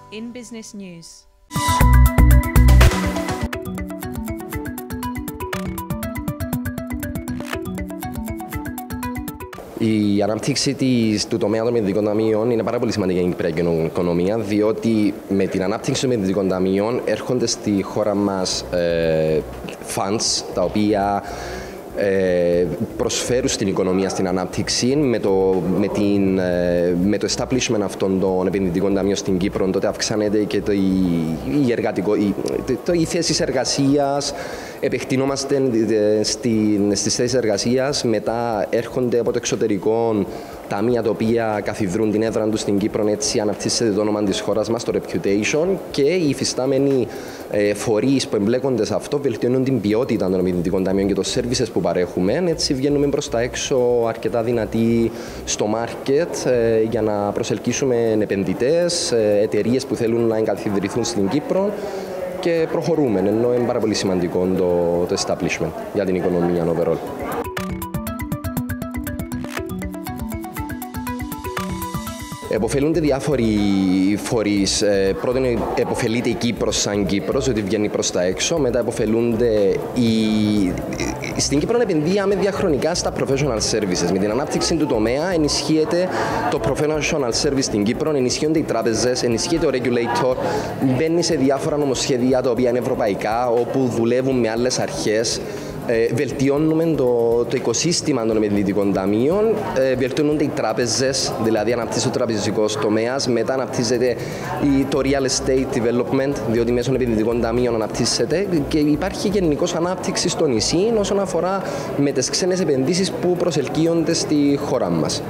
In Business News. Η ανάπτυξη του τομέα των επενδυτικών ταμείων είναι πάρα πολύ σημαντική για την κυπριακή οικονομία, διότι με την ανάπτυξη των επενδυτικών ταμείων έρχονται στη χώρα μας funds, τα οποία προσφέρουν στην οικονομία στην ανάπτυξη. Με το establishment αυτών των επενδυτικών ταμείων στην Κύπρο, τότε αυξάνεται και οι θέσεις εργασίας, επεκτείνομαστε στις θέσεις εργασίας, μετά έρχονται από το εξωτερικό ταμεία τα οποία καθιδρούν την έδρα τους στην Κύπρο, έτσι αναπτύσσεται το όνομα της χώρας μας, το reputation, και οι υφιστάμενοι φορείς που εμπλέκονται σε αυτό βελτιώνουν την ποιότητα των επενδυτικών ταμείων και των services που παρέχουμε. Έτσι βγαίνουμε προς τα έξω αρκετά δυνατοί στο market για να προσελκύσουμε επενδυτές, εταιρείες που θέλουν να εγκαθιδρυθούν στην Κύπρο. Και προχωρούμε, ενώ είναι πάρα πολύ σημαντικό το establishment για την οικονομία overall. Εποφελούνται διάφοροι φορείς. Πρώτον, εποφελείται η Κύπρος σαν Κύπρος, ότι βγαίνει προς τα έξω. Μετά, εποφελούνται στην Κύπρο επενδύαμε διαχρονικά στα professional services. Με την ανάπτυξη του τομέα ενισχύεται το professional service στην Κύπρο, ενισχύονται οι τράπεζες, ενισχύεται ο regulator, μπαίνει σε διάφορα νομοσχέδια τα οποία είναι ευρωπαϊκά, όπου δουλεύουν με άλλες αρχές. Βελτιώνουμε το οικοσύστημα των επενδυτικών ταμείων, βελτιώνονται οι τράπεζες, δηλαδή αναπτύσσεται ο τραπεζικός τομέας, μετά αναπτύσσεται το real estate development, διότι μέσω επενδυτικών ταμείων αναπτύσσεται, και υπάρχει γενικώς ανάπτυξη στο νησί όσον αφορά με τις ξένες επενδύσεις που προσελκύονται στη χώρα μας.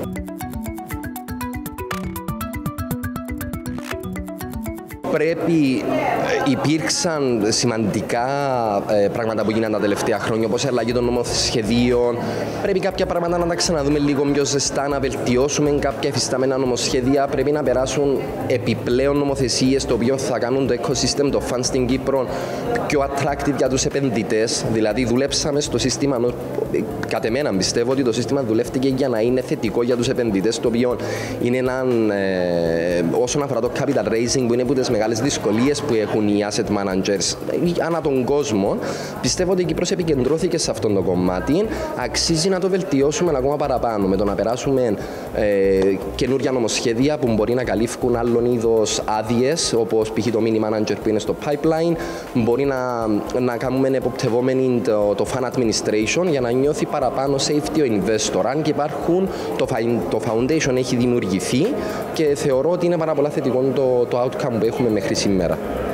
Υπήρξαν σημαντικά πράγματα που γίνανε τα τελευταία χρόνια, όπως η αλλαγή των νομοσχεδίων. Πρέπει κάποια πράγματα να τα ξαναδούμε λίγο πιο ζεστά, να βελτιώσουμε κάποια εφιστάμενα νομοσχέδια. Πρέπει να περάσουν επιπλέον νομοθεσίες, το οποίο θα κάνουν το ecosystem, το fund στην Κύπρο, πιο attractive για τους επενδυτές. Δηλαδή, δουλέψαμε στο σύστημα, κατ' εμένα πιστεύω ότι το σύστημα δουλεύτηκε για να είναι θετικό για τους επενδυτές, το οποίο είναι όσον αφορά το capital raising, που είναι από τις μεγάλες δυσκολίες που έχουν οι asset managers ανά τον κόσμο. Πιστεύω ότι η Κύπρος επικεντρώθηκε σε αυτό το κομμάτι. Αξίζει να το βελτιώσουμε ακόμα παραπάνω, με το να περάσουμε καινούργια νομοσχέδια που μπορεί να καλύφουν άλλων είδος άδειες, όπως π.χ. το mini manager που είναι στο pipeline. Μπορεί να κάνουμε εποπτευόμενοι το fund administration για να νιώθει παραπάνω safety ο investor. Αν και το foundation έχει δημιουργηθεί, και θεωρώ ότι είναι πάρα πολλά θετικό το outcome που έχουμε μέχρι σήμερα.